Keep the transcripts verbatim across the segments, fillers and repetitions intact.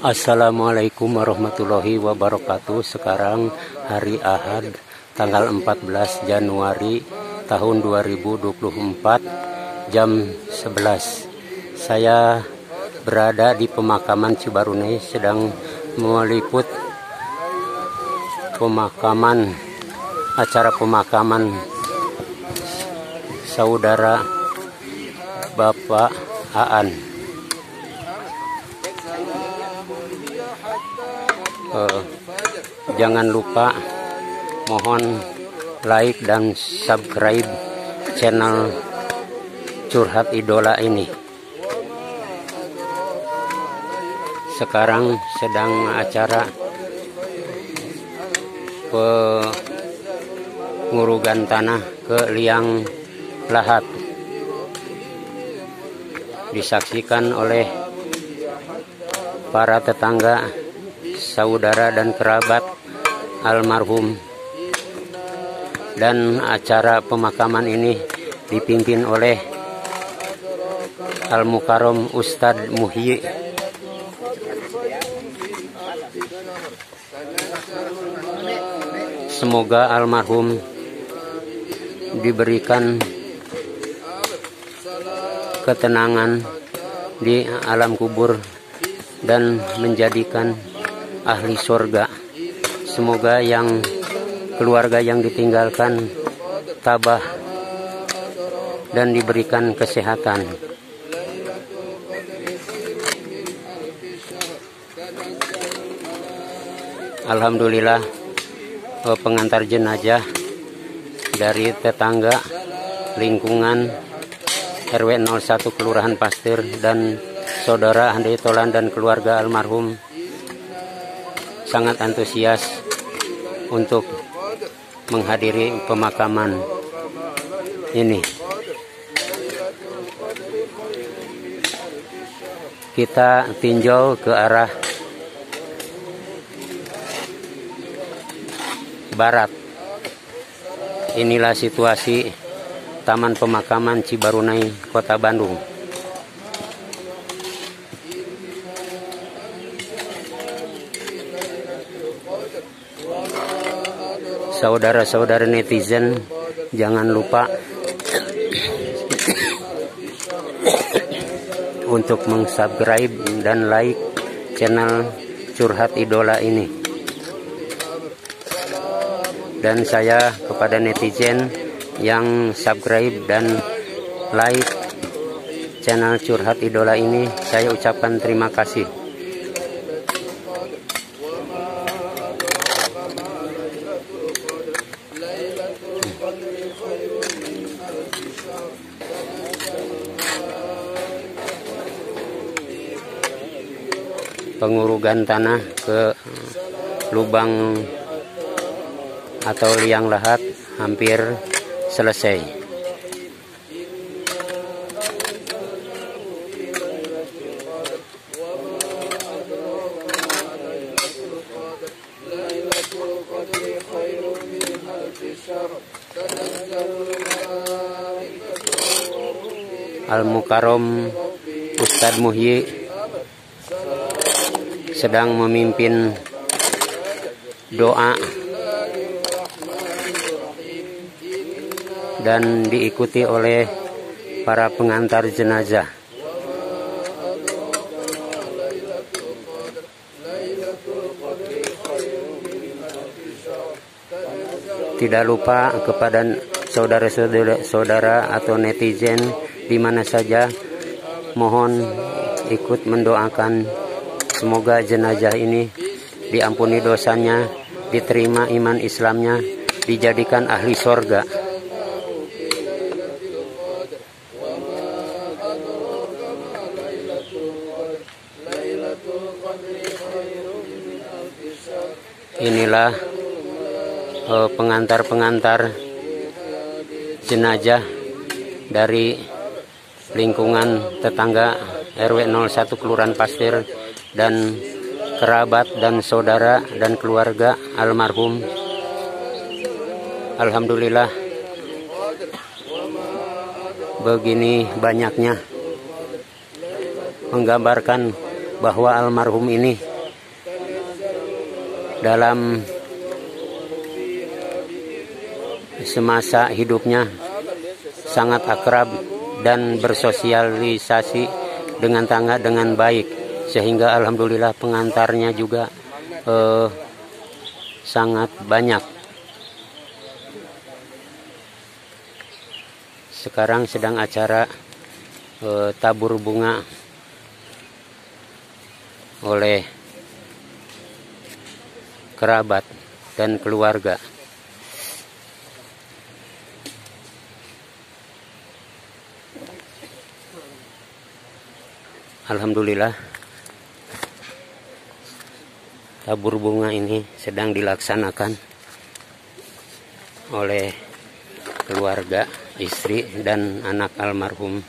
Assalamualaikum warahmatullahi wabarakatuh. Sekarang hari Ahad tanggal empat belas Januari tahun dua ribu dua puluh empat jam sebelas. Saya berada di pemakaman Cibarunei, sedang meliput pemakaman acara pemakaman saudara Bapak Aan. Uh, jangan lupa mohon like dan subscribe channel Curhat Idola ini. Sekarang sedang acara pengurugan tanah ke liang lahat, disaksikan oleh para tetangga, saudara dan kerabat almarhum, dan acara pemakaman ini dipimpin oleh Al-Mukarram Ustadz Muhyi. Semoga almarhum diberikan ketenangan di alam kubur dan menjadikan ahli surga. Semoga yang keluarga yang ditinggalkan tabah dan diberikan kesehatan. Alhamdulillah, pengantar jenazah dari tetangga lingkungan R W nol satu Kelurahan Pastir dan saudara Handai Tolan dan keluarga almarhum sangat antusias untuk menghadiri pemakaman ini. Kita tinjau ke arah barat. Inilah situasi Taman Pemakaman Cibarunei, Kota Bandung. Saudara-saudara netizen, jangan lupa untuk meng-subscribe dan like channel Curhat Idola ini. Dan saya kepada netizen yang subscribe dan like channel Curhat Idola ini, saya ucapkan terima kasih. Pengurugan tanah ke lubang atau liang lahat hampir selesai. Al-Mukarram Ustadz Muhyi sedang memimpin doa dan diikuti oleh para pengantar jenazah. Tidak lupa kepada saudara-saudara saudara atau netizen di mana saja, mohon ikut mendoakan semoga jenazah ini diampuni dosanya, diterima iman Islamnya, dijadikan ahli sorga. Inilah pengantar-pengantar jenazah dari lingkungan tetangga R W nol satu Kelurahan Pastir dan kerabat dan saudara dan keluarga almarhum. Alhamdulillah, begini banyaknya menggambarkan bahwa almarhum ini dalam semasa hidupnya sangat akrab dan bersosialisasi dengan tangga dengan baik, sehingga alhamdulillah pengantarnya juga eh, sangat banyak. Sekarang sedang acara eh, tabur bunga oleh kerabat dan keluarga. Alhamdulillah, tabur bunga ini sedang dilaksanakan oleh keluarga, istri dan anak almarhum.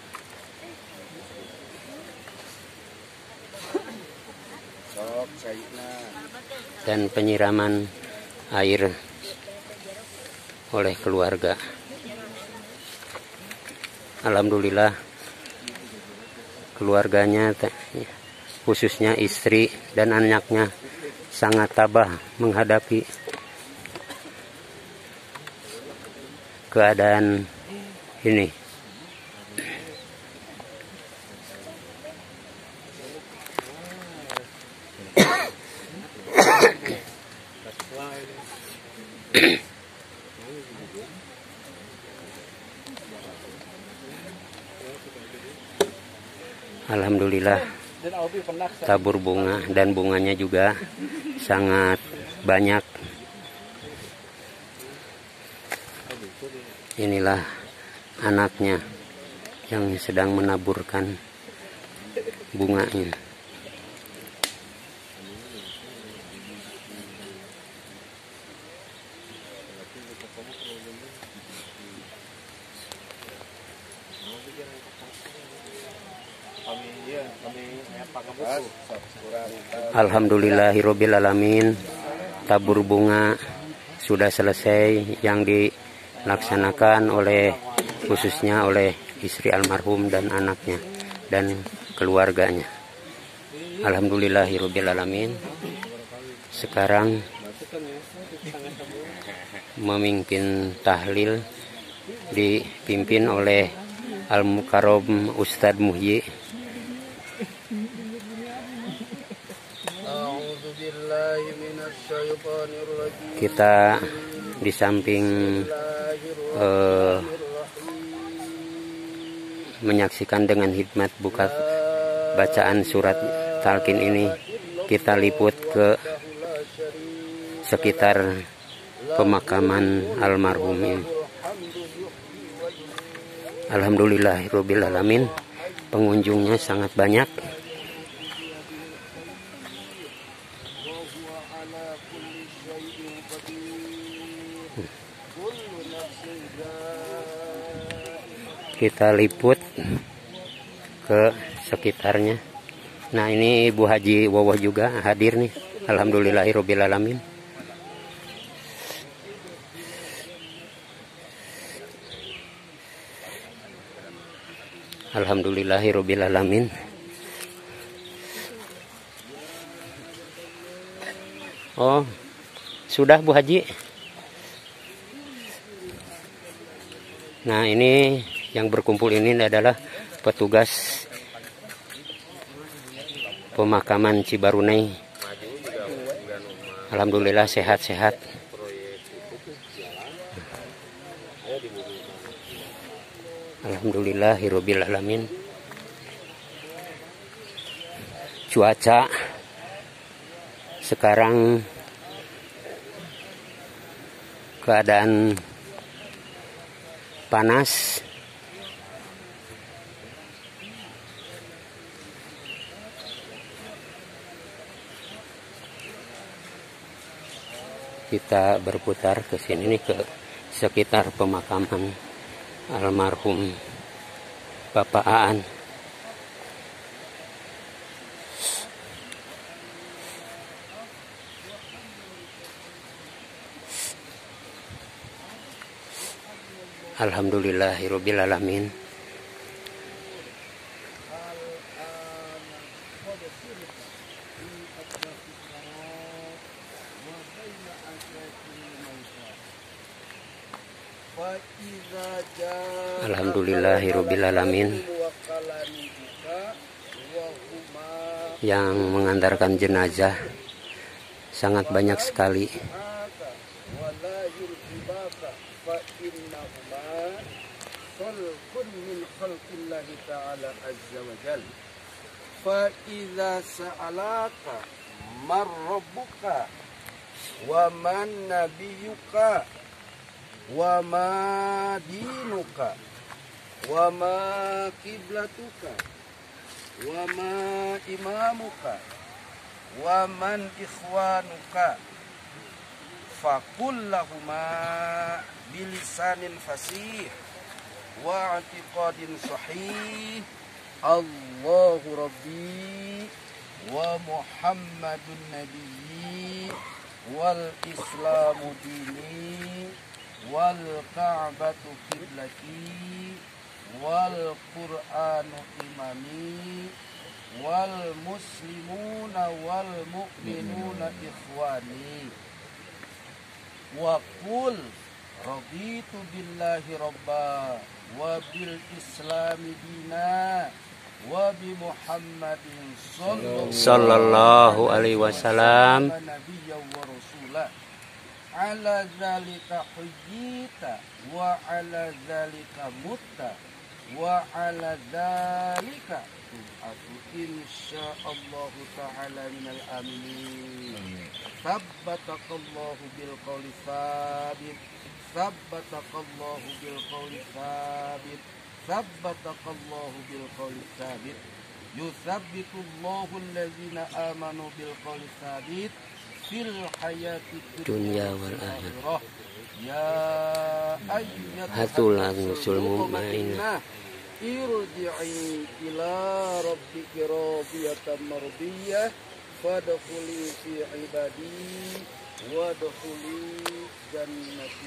Dan penyiraman air oleh keluarga. Alhamdulillah, keluarganya, khususnya istri dan anaknya, sangat tabah menghadapi keadaan ini. Alhamdulillah, tabur bunga dan bunganya juga sangat banyak. Inilah anaknya yang sedang menaburkan bunganya. Alhamdulillahirabbil alamin, tabur bunga sudah selesai yang dilaksanakan oleh khususnya oleh istri almarhum dan anaknya dan keluarganya. Alhamdulillahirabbil alamin. Sekarang memimpin tahlil dipimpin oleh Al-Mukarram Ustadz Muhyi. Kita di samping eh, menyaksikan dengan hikmat buka bacaan surat talqin ini, kita liput ke sekitar pemakaman almarhum ini. Alhamdulillahirabbil alamin, pengunjungnya sangat banyak. Kita liput ke sekitarnya. Nah, ini Ibu Haji Wowoh juga hadir nih. Alhamdulillahirabbil alamin. Alhamdulillahirabbil alamin. Oh, sudah Bu Haji. Nah, ini yang berkumpul ini adalah petugas pemakaman Cibarunei. Alhamdulillah sehat-sehat. Alhamdulillahirabbil alamin. Cuaca sekarang keadaan panas. Kita berputar ke sini nih, ke sekitar pemakaman almarhum Bapak Aan. Alhamdulillahirabbil alamin. Alhamdulillahirobbilalamin. Yang mengantarkan jenazah sangat banyak sekali. Fa idza sa'alaka mar rabbuka wa man nabiyuka wa ma dinuka wa ma kiblatuka wa ma imamuka wa man ikhwanuka faqul lahuma bilisanin fasih wa i'tiqadin sahih Allahu Rabbi wa Muhammadun Nabiyyi wal Islamu dini wal Ka'batu qiblati wal Qur'anu imami wal muslimuna wal mu'minuna ikhwani wa qul raditu billahi rabba wa bil islami dina wa bi Muhammadin sallallahu alaihi wasallam nabiyyan wa rasula ala zalika hujjita wa ala zalika mutta wa ala zalika aku insyaallah ta'ala minal aminin sabbatakallahu bil qawli sabit sabbatakallahu bil qawli sabit sabbatakallahu bil qawli sabit yuthabbitullahu allazina amanu bil qawli sabit fil hayati dunya wal akhirah ya ayyatuhal nusul mu'minah irji'i ila rabbiki radiyatan mardiyah fadkhuli fi ibadi wadkhuli jannati.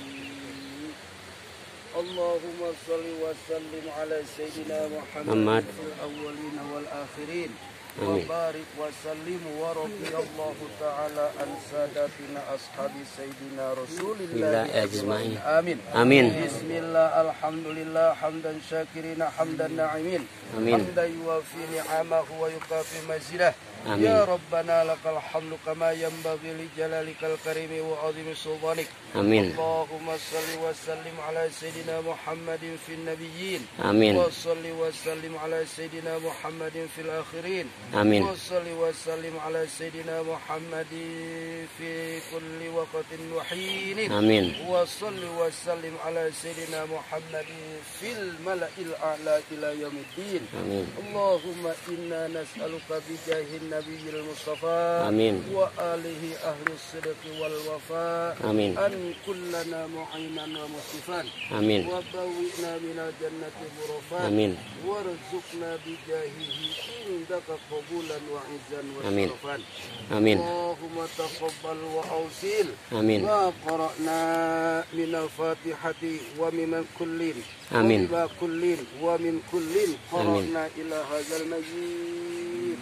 Allahumma shalli wa sallim ala sayyidina Muhammad fil awwalin wal akhirin wa barik wa sallim wa radiyallahu ta'ala an sadatina ashabi sayyidina Rasulillah ajma'in. Amin. Amin. Bismillah, alhamdulillah, hamdan syakirina, hamdan na'imin. Amin. Hamdan yuwafi ni'amahu wa yukafi mazidah. Amin. Ya Rabbana lakal hamdu kama yanbaghi li jalalikal karimi wa azimi sultanik. Amin. Allahumma salli wa sallim ala sayyidina Muhammadin fil nabiyyin. Amin. Wa salli wa sallim ala sayyidina Muhammadin fil akhirin. Amin. Wa salli wa sallim ala sayyidina Muhammadin fi kulli waqtin wa hinin. Amin. Wa salli wa sallim ala sayyidina Muhammadin fil mala'il a'la ila yaumiddin. Amin. Allahumma inna nas'aluka bi jahin nabiyil mustafa Amin. wa alihi ahli sidqi wal wafa. Amin. An kullana mu'inan wa mustifan. Amin. Wa bawwi'na minal jannati ghurafan. Amin. Warzuqna bi jahihi indaka qabulan wa izzan wa Amin. syarafan. Amin. Allahumma taqabbal wa awsil. Amin. Ma qara'na minal fatihati wa min kullin. Amin. Wa kullin wa min kullin Amin. qara'na ila hadzal majid.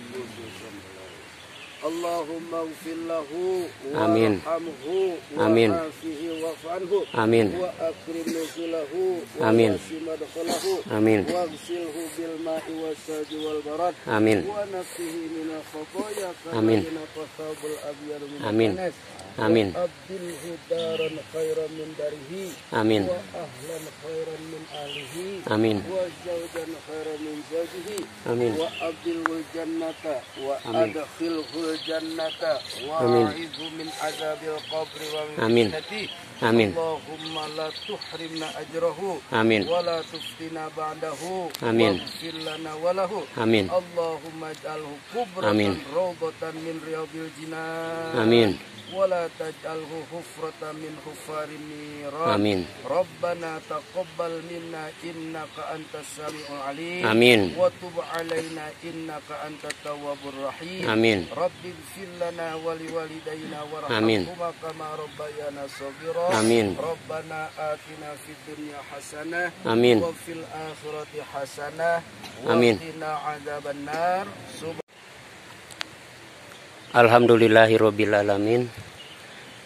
Allahumma ighfir lahu Amin. warhamhu Amin. wa'afihi wa'fu Amin. wa akrim nuzulahu wa Amin. wasi madkhalahu Amin. waghsilhu bil ma'i was-salji wal barad Amin. wa naqihi min al-khataaya Amin. kama thawbul abyad min Amin. al-nas Amin. wa abdilhu daran khairan min darihi Amin. wa ahlan khairan min ahlihi Amin. wa zawjan khairan min zawjihi Amin. wa abdilhu jannata wa Amin. adkhilhu jannata wa Amin. a'idhu min azabil qabri wa min Amin. fitnati. Amin. Allahumma la tuhrimna ajrahu Amin. wa la tuftina ba'dahu Amin. waghfir lana wa lahu. Amin. Allahumma ij'alhu qubratan Amin. rawdatan min riyadil jinan. Amin. ولا تجعله حفرة من حفار النيران. Amin. ربنا تقبل منا إنك أنت السميع العليم. Amin. وتب علينا إنك أنت التواب الرحيم. Amin. رب اغفر لنا ولوالدينا Amin. وارحمهما كما ربيانا صغيرا. Amin. ربنا آتنا في الدنيا حسنة Amin. وفي الآخرة حسنة Amin. وقنا عذاب النار. Alhamdulillahirobbilalamin.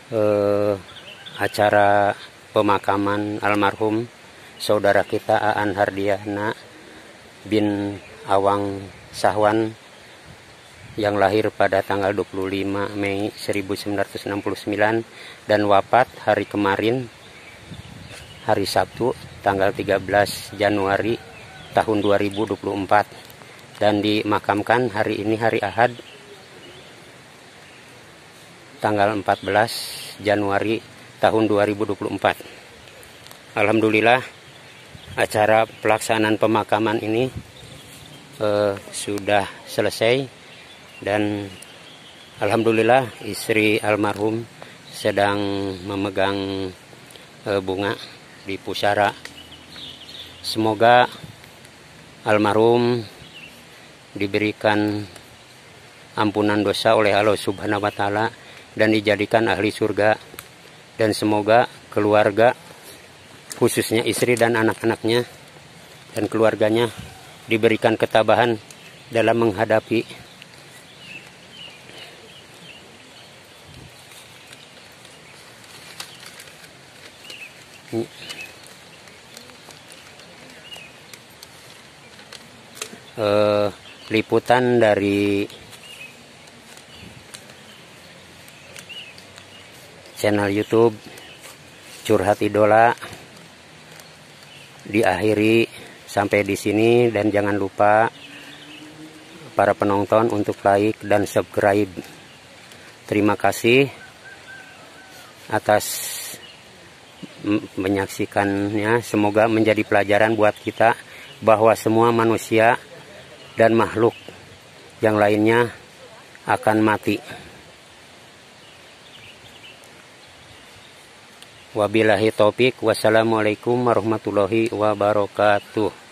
eh, acara pemakaman almarhum saudara kita Aan Hardiana bin Awang Sahwan yang lahir pada tanggal dua puluh lima Mei seribu sembilan ratus enam puluh sembilan dan wafat hari kemarin hari Sabtu tanggal tiga belas Januari tahun dua ribu dua puluh empat, dan dimakamkan hari ini hari Ahad tanggal empat belas Januari tahun dua ribu dua puluh empat. Alhamdulillah acara pelaksanaan pemakaman ini eh, sudah selesai, dan alhamdulillah istri almarhum sedang memegang eh, bunga di pusara. Semoga almarhum diberikan ampunan dosa oleh Allah Subhanahu wa taala dan dijadikan ahli surga, dan semoga keluarga khususnya istri dan anak-anaknya dan keluarganya diberikan ketabahan dalam menghadapi uh, liputan dari channel YouTube Curhat Idola diakhiri sampai di sini, dan jangan lupa para penonton untuk like dan subscribe. Terima kasih atas menyaksikannya. Semoga menjadi pelajaran buat kita bahwa semua manusia dan makhluk yang lainnya akan mati. Wabillahi taufik. Wassalamualaikum warahmatullahi wabarakatuh.